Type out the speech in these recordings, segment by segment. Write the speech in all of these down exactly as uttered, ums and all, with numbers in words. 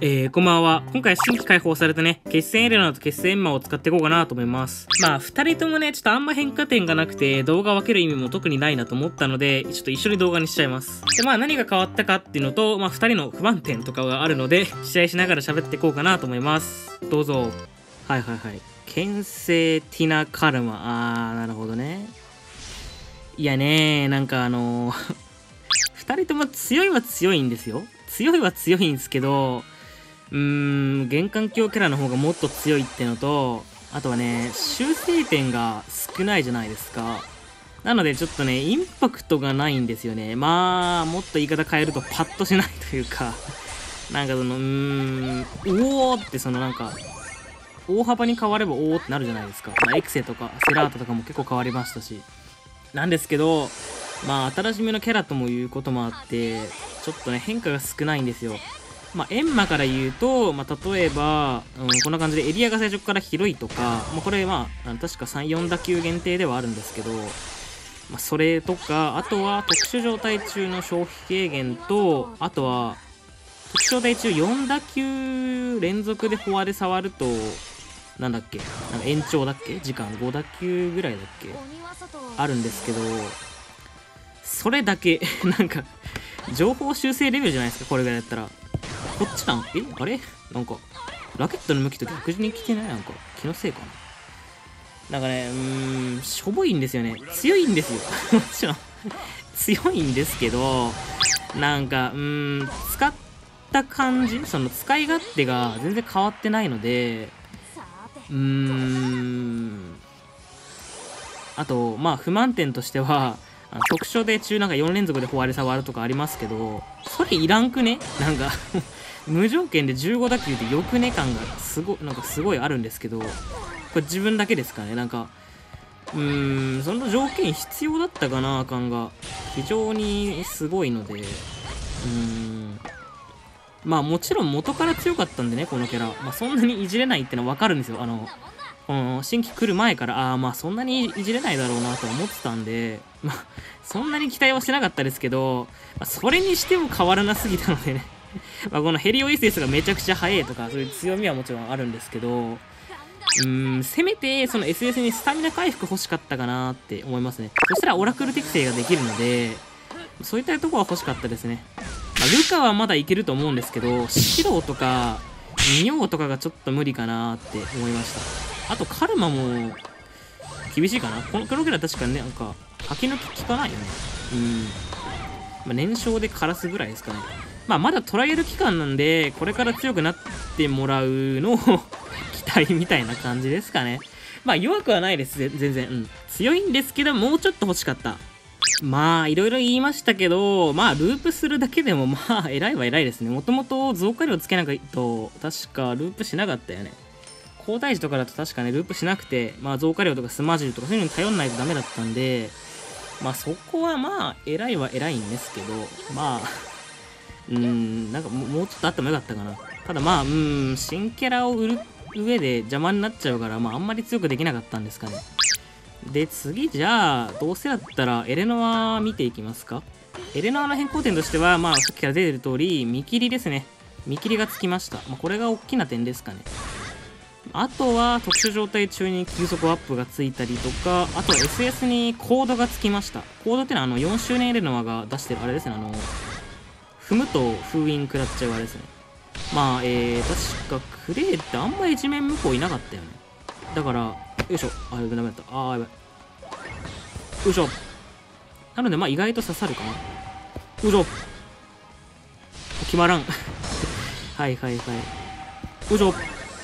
えー、こんばんは。今回新規解放されたね、決戦エレナと決戦エンマを使っていこうかなと思います。まあ、二人ともね、ちょっとあんま変化点がなくて、動画分ける意味も特にないなと思ったので、ちょっと一緒に動画にしちゃいます。で、まあ何が変わったかっていうのと、まあ二人の不満点とかがあるので、試合しながら喋っていこうかなと思います。どうぞ。はいはいはい。牽制ティナカルマ。あー、なるほどね。いやねー、なんかあのー、二人とも強いは強いんですよ。強いは強いんですけど、うーん、玄関境キャラの方がもっと強いってのと、あとはね、修正点が少ないじゃないですか。なのでちょっとね、インパクトがないんですよね。まあ、もっと言い方変えるとパッとしないというか、なんかその、うーん、おーってそのなんか、大幅に変わればおーってなるじゃないですか。まあ、エクセとかセラートとかも結構変わりましたし。なんですけど、まあ、新しめのキャラともいうこともあって、ちょっとね、変化が少ないんですよ。まあ、エンマから言うと、まあ、例えば、うん、こんな感じでエリアが最初から広いとか、まあ、これ、まあ、確かさん、よん打球限定ではあるんですけど、まあ、それとか、あとは特殊状態中の消費軽減と、あとは、特殊状態中よん打球連続でフォアで触ると、なんだっけ、なんか延長だっけ時間ご打球ぐらいだっけあるんですけど、それだけ、なんか、情報修正レベルじゃないですか、これぐらいやったら。こっちなんえあれなんか、ラケットの向きと逆に来てないなんか、気のせいかな。なんかね、うーん、しょぼいんですよね。強いんですよ。もちろん。強いんですけど、なんか、うーん、使った感じその使い勝手が全然変わってないので、うーん、あと、まあ、不満点としては、あの特殊で中なんかよん連続でフォアで触るとかありますけど、それいらんくねなんか無条件でじゅうご打球でよくね感がすごい、なんかすごいあるんですけど、これ自分だけですかねなんか、うーん、その条件必要だったかな感が非常にすごいので、うーん、まあもちろん元から強かったんでね、このキャラ。まあそんなにいじれないってのはわかるんですよ。あの、この新規来る前から、ああまあそんなにいじれないだろうなとは思ってたんで、まあそんなに期待はしなかったですけど、まあ、それにしても変わらなすぎたのでねまあこのヘリオエスエスがめちゃくちゃ速いとか、そういう強みはもちろんあるんですけど、うーん、せめてその エスエス にスタミナ回復欲しかったかなって思いますね。そしたらオラクル適正ができるので、そういったところは欲しかったですね。まあ、ルカはまだいけると思うんですけど、シロとか、ミオとかがちょっと無理かなって思いました。あと、カルマも、厳しいかな。このクロケラ確かね、なんか、吐き抜き効かないよね。うん。まあ、燃焼で枯らすぐらいですかね。まあ、まだトライアル期間なんで、これから強くなってもらうのを期待みたいな感じですかね。まあ、弱くはないです、全然。うん。強いんですけど、もうちょっと欲しかった。まあ、いろいろ言いましたけど、まあ、ループするだけでも、まあ、偉いは偉いですね。もともと増加量つけないと、確かループしなかったよね。皇太子とかだと確かね、ループしなくて、まあ、増加量とかスマジルとかそういうのに頼んないとダメだったんで、まあ、そこはまあ、偉いは偉いんですけど、まあ、うーん、なんかもうちょっとあってもよかったかな。ただまあ、うーん、新キャラを売る上で邪魔になっちゃうから、まあ、あんまり強くできなかったんですかね。で、次、じゃあ、どうせだったら、エレノア見ていきますか。エレノアの変更点としては、まあ、さっきから出てる通り、見切りですね。見切りがつきました。まあ、これが大きな点ですかね。あとは、特殊状態中に急速アップがついたりとか、あとは エスエス にコードがつきました。コードってのは、あの、よん周年エレノアが出してる、あれですね、あの、踏むと封印食らっちゃうあれですね。まあ、えー、確か、クレイってあんまり地面向こういなかったよね。だから、よいしょ。あ、ダメだった。あー、やばい。よいしょ。なので、まあ、意外と刺さるかな。よいしょ。決まらん。はいはいはい。よいしょ。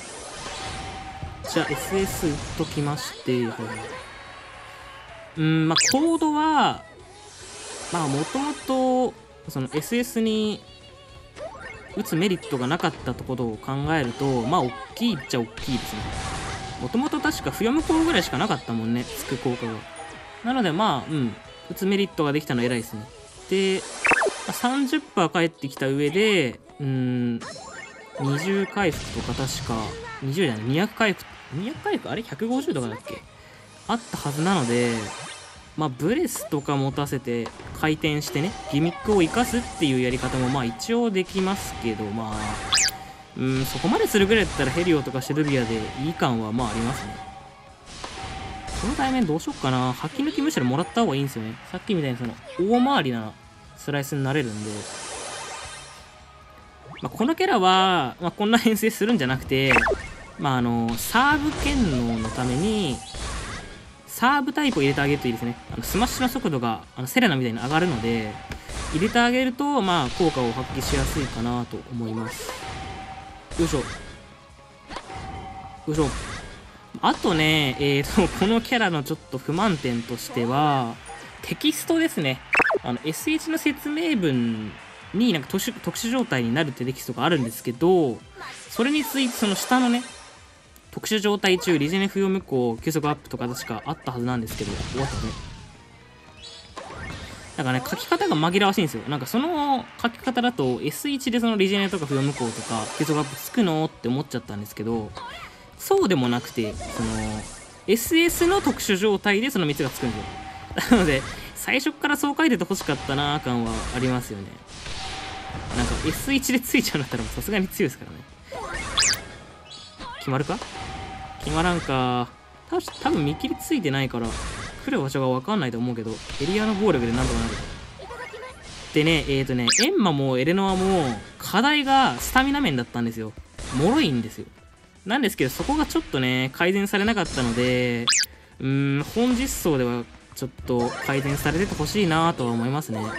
じゃあ、エスエス 打っときまして、はいはい。うん、まあ、コードは、まあ、もともと、その エスエス に打つメリットがなかったところを考えると、まあ、大きいっちゃ大きいですね。もともと確か不読む効ぐらいしかなかったもんね、つく効果が。なのでまあ、うん、打つメリットができたのは偉いですね。で、さんじゅっパーセント 返ってきた上で、うーん、にじゅう回復とか確か、にじゅうじゃない、にひゃく回復、にひゃく回復あれ ?ひゃくごじゅう とかだっけあったはずなので、まあ、ブレスとか持たせて回転してね、ギミックを生かすっていうやり方もまあ一応できますけど、まあ、 うん、そこまでするぐらいだったらヘリオとかシルビアでいい感はまあありますね。この対面どうしよっかな。吐き抜きむしろもらった方がいいんですよね。さっきみたいにその大回りなスライスになれるんで。まあ、このキャラは、まあ、こんな編成するんじゃなくて、まああの、サーブ権能のために、サーブタイプを入れてあげるといいですね。あのスマッシュの速度があのセレナみたいに上がるので、入れてあげると、まあ、効果を発揮しやすいかなと思います。よいしょ。よいしょ。あとね、えーと、このキャラのちょっと不満点としては、テキストですね。あの、エスエイチ の説明文になんか特殊、特殊状態になるってテキストがあるんですけど、それについてその下のね、特殊状態中、リジェネ不要無効、急速アップとか確かあったはずなんですけど、終わったね。なんかね、書き方が紛らわしいんですよ。なんかその書き方だと エスワン でそのリジェネとか不要無効とか急速アップつくのって思っちゃったんですけど、そうでもなくて、その エスエス の特殊状態でそのみっつがつくんですよ。なので、最初からそう書いてて欲しかったなー感はありますよね。なんか エスワン でついちゃうんだったらさすがに強いですからね。決まるか？決まらんか。た多分見切りついてないから、来る場所がわかんないと思うけど、エリアの暴力でなんとかなる。でね、えーとね、エンマもエレノアも課題がスタミナ面だったんですよ。脆いんですよ。なんですけど、そこがちょっとね、改善されなかったので、うーん、本実装ではちょっと改善されててほしいなとは思いますね。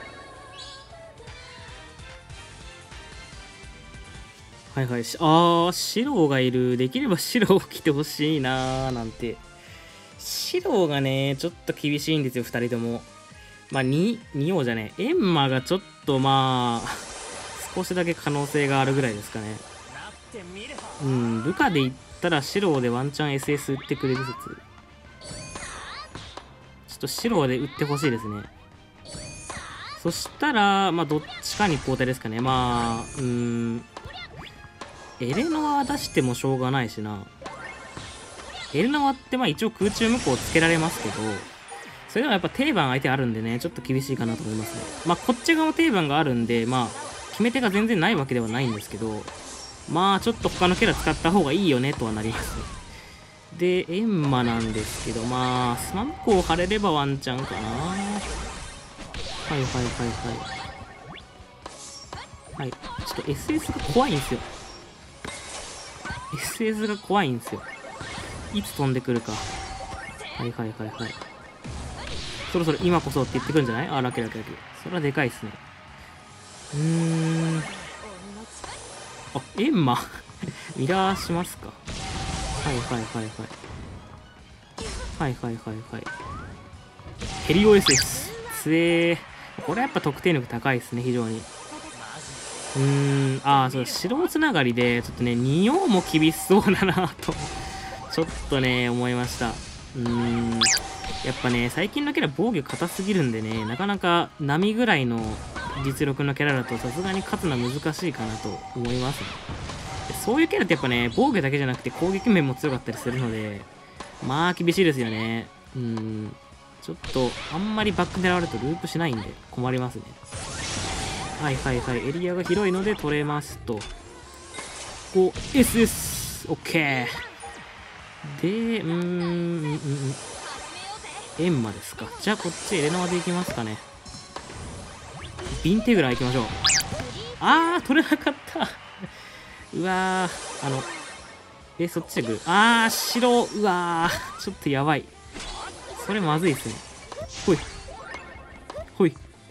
はいはい。あー、シローがいる。できればシローを来てほしいなーなんて。シローがね、ちょっと厳しいんですよ、ふたりとも。まあ、に、に王じゃねえ。エンマがちょっとまあ、少しだけ可能性があるぐらいですかね。うん、部下で言ったらシローでワンチャン エスエス 打ってくれる説。ちょっとシローで打ってほしいですね。そしたら、まあ、どっちかに交代ですかね。まあ、うーん。エレノア出してもしょうがないしな。エレノアってまあ一応空中無効つけられますけど、それでもやっぱ定番相手あるんでね、ちょっと厳しいかなと思いますね。まあこっち側も定番があるんで、まあ決め手が全然ないわけではないんですけど、まあちょっと他のキャラ使った方がいいよねとはなりますね。で、エンマなんですけど、まあスマ無効貼れればワンチャンかな。はいはいはいはい。はい。ちょっと エスエス が怖いんですよ。エスエス が怖いんですよ。いつ飛んでくるか。はいはいはいはい。そろそろ今こそって言ってくるんじゃない？あ、ラッキーラッキーラッキー。それはでかいっすね。うーん。あ、エンマミラーしますか？はいはいはいはい。はいはいはいはい。ヘリオ エスエス。つえー。これやっぱ得点力高いっすね、非常に。うーん、あー、そう、白つながりで、ちょっとね、に王も厳しそうだなと、ちょっとね、思いました。うーん、やっぱね、最近のキャラ防御硬すぎるんでね、なかなか波ぐらいの実力のキャラだとさすがに勝つのは難しいかなと思いますね。そういうキャラってやっぱね、防御だけじゃなくて攻撃面も強かったりするので、まあ厳しいですよね。うーん、ちょっと、あんまりバック狙われるとループしないんで困りますね。はいはいはい。エリアが広いので取れますと。こう、エスエス。オッケー。で、うーん、うん、うん。エンマですか。じゃあこっちエレノアでいきますかね。ビンテグラ行きましょう。あー、取れなかった。うわー、あの、え、そっちで来る。あー、白。うわー、ちょっとやばい。それまずいっすね。ほい。ほい。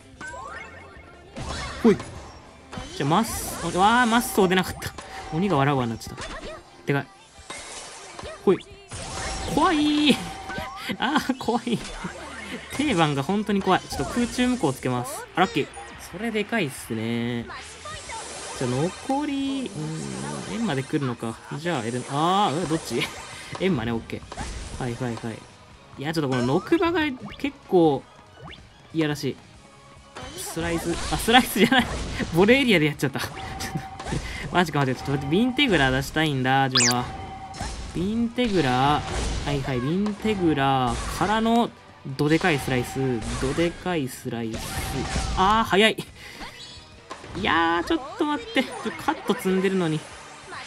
ほい。じゃあ、マッソ、わー、マッソ出なかった。鬼が笑うわになっちゃった。でかい。ほい。怖いー。あー、怖い。定番が本当に怖い。ちょっと空中無効つけます。あ、ラッキー。それでかいっすね。じゃあ、残り、うーん、エンマで来るのか。じゃあ、エル、あー、どっちエンマね、オッケー。はいはいはい。いや、ちょっとこのノクバが結構、いやらしい。スライス、あ、スライスじゃない。ボレエリアでやっちゃった。マジかマジか。ちょっと待って、ビンテグラ出したいんだ、自分は。ビンテグラ、はいはい、ビンテグラからの、どでかいスライス、どでかいスライス。あー、早い。いやー、ちょっと待って。ちょカット積んでるのに。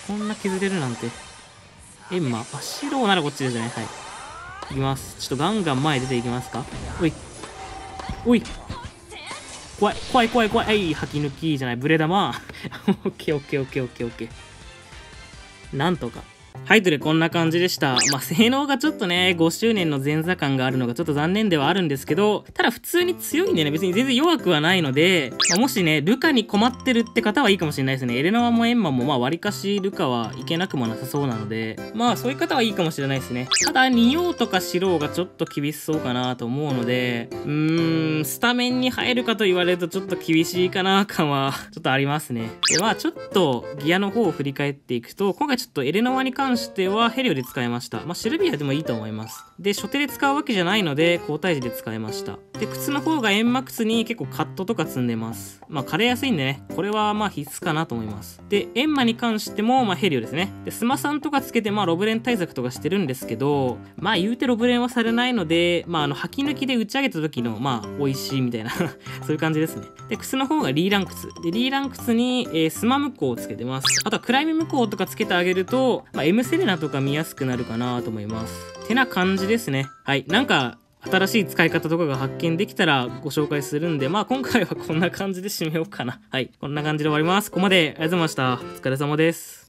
こんな削れるなんて。エンマ。あ、白ならこっちですね。はい。いきます。ちょっとガンガン前出ていきますか。おい。おい。怖い、怖い、怖い、怖い。はい、吐き抜きじゃない。ブレ玉。オッケー、オッケー、オッケー、オッケー、オッケー。なんとか。はい、ということでこんな感じでした。まあ、性能がちょっとね、ごしゅうねんの前座感があるのがちょっと残念ではあるんですけど、ただ普通に強いんでね、別に全然弱くはないので、まあ、もしね、ルカに困ってるって方はいいかもしれないですね。エレナワもエンマもまあ割かしルカはいけなくもなさそうなので、まあそういう方はいいかもしれないですね。ただ、仁王とか白王がちょっと厳しそうかなと思うので、うーん、スタメンに入るかと言われるとちょっと厳しいかな感はちょっとありますね。で、まあちょっとギアの方を振り返っていくと、今回ちょっとエレナワに関してしてはヘリオで使いました。まあ、シルビアでもいいと思います。で、初手で使うわけじゃないので、交代時で使いました。で、靴の方がエンマ靴に結構カットとか積んでます。まあ、枯れやすいんでね、これはまあ必須かなと思います。で、エンマに関しても、まあヘリオですね。で、スマさんとかつけて、まあロブレン対策とかしてるんですけど、まあ言うてロブレンはされないので、まああの、吐き抜きで打ち上げた時の、まあ、美味しいみたいな、そういう感じですね。で、靴の方がリーラン靴。で、リーラン靴に、えー、スマ向こうをつけてます。あとはクライミ向こうとかつけてあげると、まあ、M セレナとか見やすくなるかなと思います。てな感じですね。はい。なんか、新しい使い方とかが発見できたらご紹介するんで、まあ今回はこんな感じで締めようかな。はい。こんな感じで終わります。ここまでありがとうございました。お疲れ様です。